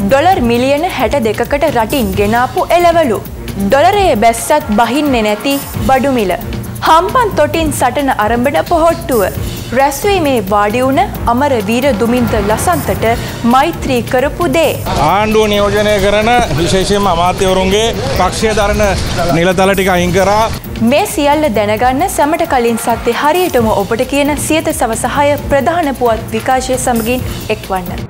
Dollar මිලියන 62කට රටින් ගෙනාපු එළවලු. ඩොලරයේ බැස්සත් බහින්නේ නැති බඩු මිල. හම්බන් තොටින් සටන ආරම්භන පොහොට්ටුව. රැස්වීමේ වාඩි වුණ අමරවීර දුමින්ද ලසන්තට මෛත්‍රී කරපු දේ. ආණ්ඩුව නියෝජනය කරන විශේෂයෙන්ම අමාත්‍යවරුන්ගේ පක්ෂය දරන නිලතල ටික අයින් කරා. මේ සියල්ල දැනගන්න සැමට කලින් සත්‍ය හරියටම ඔබට කියන සියත සවස 6 ප්‍රධාන පුවත් විකාශය සමගින් එක්වන්න.